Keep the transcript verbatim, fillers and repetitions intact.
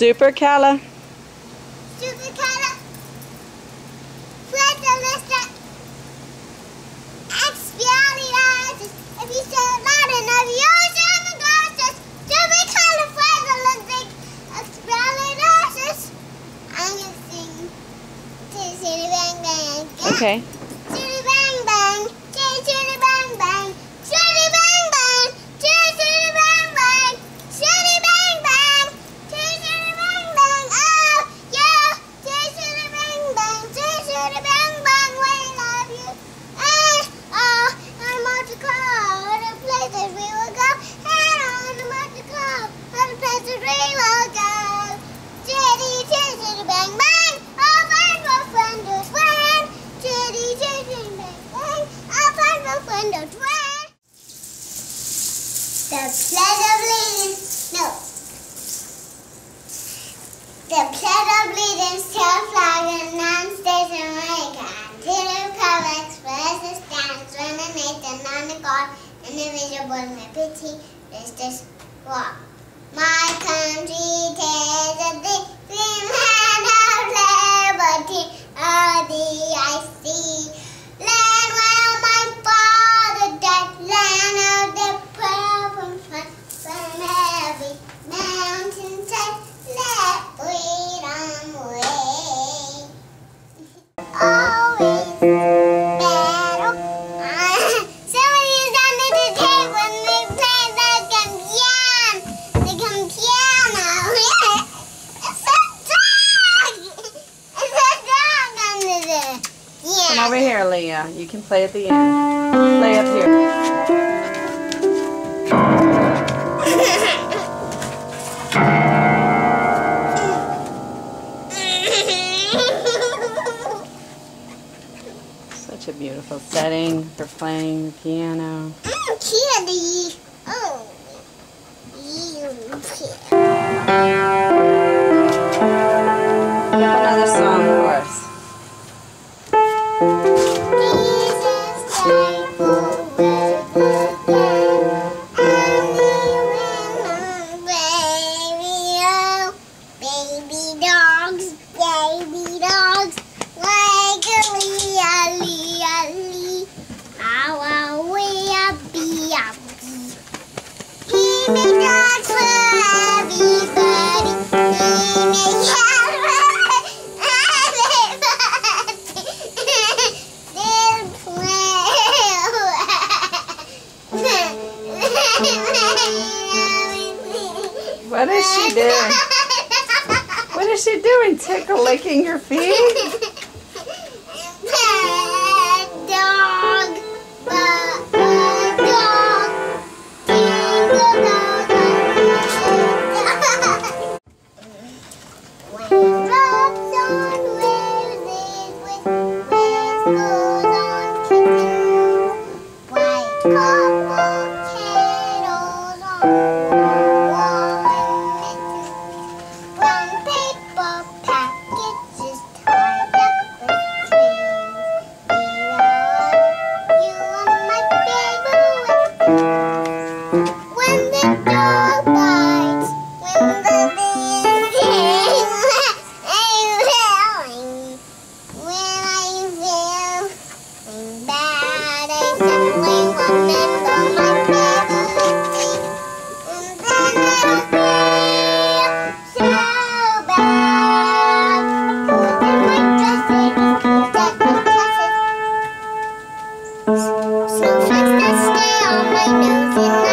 Supercala. Supercala. Expialidocious. If you say it loud enough, you're supercalifragilistic. Supercalifragilistic. I'm going to sing Chitty Bang Bang. Okay. Chitty Bang Bang. Chitty Bang Bang. Chitty Bang Bang. Chitty Bang Bang. Chitty Bang Bang. Chitty Bang Bang. Oh, yeah. Chitty Bang Bang. Chitty Bang Bang. We love you. Eh, oh, on the motorcar. What a place that we will go. And on the motorcar. What a place that we will go. Chitty, chitty bang bang. Oh, friend, oh, friend, oh, friend. Chitty, chitty bang bang. Oh, friend, oh, friend, oh, friend. The Pledge of Allegiance. No. The Pledge of Allegiance to the flag of the United States of America and to the republic for which it stands, one nation under God, indivisible, with liberty, justice, for all. My country takes a big green land of liberty, of the icy land where my father died, land of the purple sun, from every mountain side, let freedom reign. Always battle. Somebody is under the table when we play the piano. The piano. It's a dog. It's a dog under the piano. Come over here, Leah. You can play at the end. Play up here. Such a beautiful setting for playing the piano. I'm kitty. Oh, you kitty. Another song for us. Jesus died for and he went on baby, oh, baby dogs, baby dogs, like a lee, lee, lee, ow, ow, wee, a bee, a bee. Baby dogs for everybody, baby dogs. What is she doing? What is she doing? Tickle licking your feet? Dog, dog, dog, when drops on roses with waves goes on kittens, white copper kettles on wall and mittens, brown paper packages tied up with strings. You are my favorite. When the dog bites, when the bee sings, I will. When I feel when bad, I simply remember my favorite thing. And then I feel so bad. Put in my dresses, that my dresses. Snowflakes that stay on my nose and